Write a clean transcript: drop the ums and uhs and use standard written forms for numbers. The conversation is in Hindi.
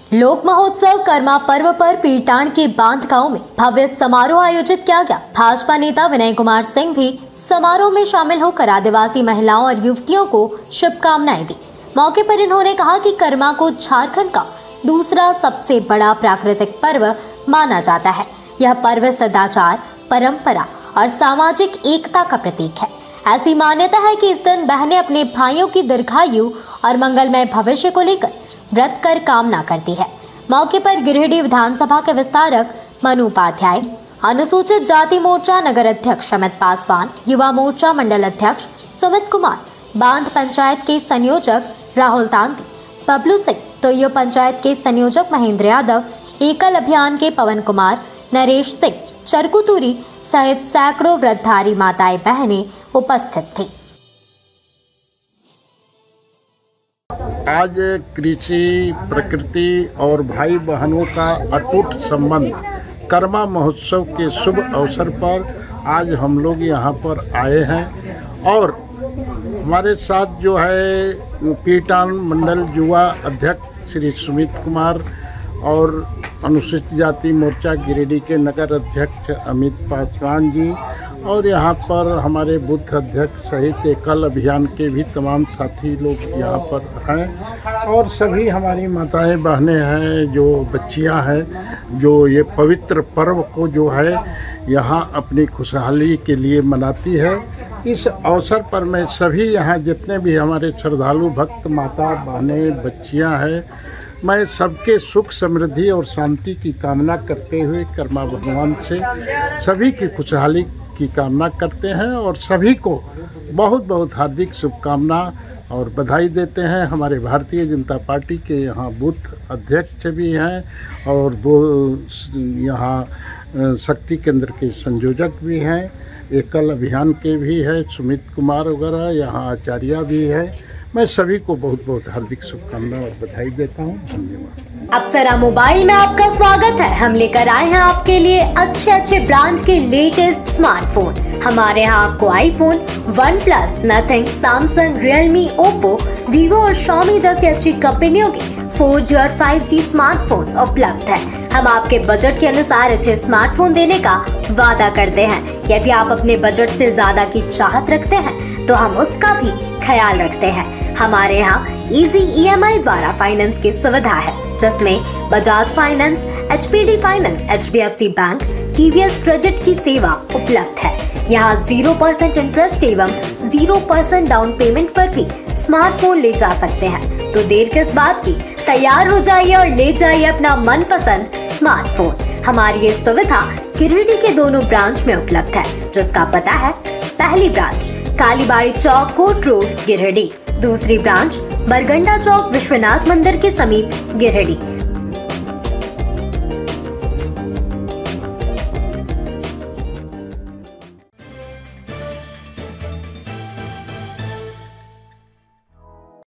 लोक महोत्सव कर्मा पर्व पर पीटाण के बांध गांव में भव्य समारोह आयोजित किया गया। भाजपा नेता विनय कुमार सिंह भी समारोह में शामिल होकर आदिवासी महिलाओं और युवतियों को शुभकामनाएं दी। मौके पर इन्होंने कहा कि कर्मा को झारखंड का दूसरा सबसे बड़ा प्राकृतिक पर्व माना जाता है। यह पर्व सदाचार, परंपरा और सामाजिक एकता का प्रतीक है। ऐसी मान्यता है कि इस दिन बहनें अपने भाइयों की दीर्घायु और मंगलमय भविष्य को लेकर व्रत कर कामना करती है। मौके पर गिरिडीह विधानसभा के विस्तारक मनु उपाध्याय, अनुसूचित जाति मोर्चा नगर अध्यक्ष अमित पासवान, युवा मोर्चा मंडल अध्यक्ष सुमित कुमार, बांध पंचायत के संयोजक राहुल तांती, बबलू सिंह, तोयो पंचायत के संयोजक महेंद्र यादव, एकल अभियान के पवन कुमार, नरेश सिंह, चरकुतुरी सहित सैकड़ों व्रतधारी माताएं बहनें उपस्थित थी। आज कृषि, प्रकृति और भाई बहनों का अटूट संबंध कर्मा महोत्सव के शुभ अवसर पर आज हम लोग यहाँ पर आए हैं और हमारे साथ जो है पीटाण मंडल युवा अध्यक्ष श्री सुमित कुमार और अनुसूचित जाति मोर्चा गिरिडीह के नगर अध्यक्ष अमित पासवान जी और यहाँ पर हमारे बूथ अध्यक्ष सहित एकल अभियान के भी तमाम साथी लोग यहाँ पर हैं और सभी हमारी माताएं बहनें हैं, जो बच्चियाँ हैं, जो ये पवित्र पर्व को जो है यहाँ अपनी खुशहाली के लिए मनाती है। इस अवसर पर मैं सभी यहाँ जितने भी हमारे श्रद्धालु भक्त माता बहनें बच्चियाँ हैं, मैं सबके सुख समृद्धि और शांति की कामना करते हुए कर्मा भगवान से सभी की खुशहाली की कामना करते हैं और सभी को बहुत बहुत हार्दिक शुभकामना और बधाई देते हैं। हमारे भारतीय जनता पार्टी के यहाँ बूथ अध्यक्ष भी हैं और वो यहाँ शक्ति केंद्र के संयोजक भी हैं, एकल अभियान के भी है सुमित कुमार वगैरह, यहाँ आचार्य भी है। मैं सभी को बहुत बहुत हार्दिक शुभकामना और बधाई देता हूँ। धन्यवाद। अप्सरा मोबाइल में आपका स्वागत है। हम लेकर आए हैं आपके लिए अच्छे ब्रांड के लेटेस्ट स्मार्टफोन। हमारे यहाँ आपको iPhone, OnePlus, nothing, Samsung, Realme, Oppo, Vivo और Xiaomi जैसी अच्छी कंपनियों के 4G और 5G स्मार्टफोन उपलब्ध है। हम आपके बजट के अनुसार अच्छे स्मार्टफोन देने का वादा करते हैं। यदि आप अपने बजट से ज्यादा की चाहत रखते हैं तो हम उसका भी ख्याल रखते हैं। हमारे यहाँ इजी EMI द्वारा फाइनेंस की सुविधा है, जिसमें Bajaj finance, HPD finance, HDFC bank, TVS credit की सेवा उपलब्ध है। यहाँ 0% इंटरेस्ट एवं 0% डाउन पेमेंट पर भी स्मार्टफोन ले जा सकते हैं। तो देर किस बात की, तैयार हो जाइए और ले जाइए अपना मनपसंद स्मार्टफोन। हमारी ये सुविधा गिरिडीह के दोनों ब्रांच में उपलब्ध है, जिसका पता है पहली branch Kalibari chowk, court road, Giridih. दूसरी ब्रांच बरगंडा चौक, विश्वनाथ मंदिर के समीप, गिरिडीह।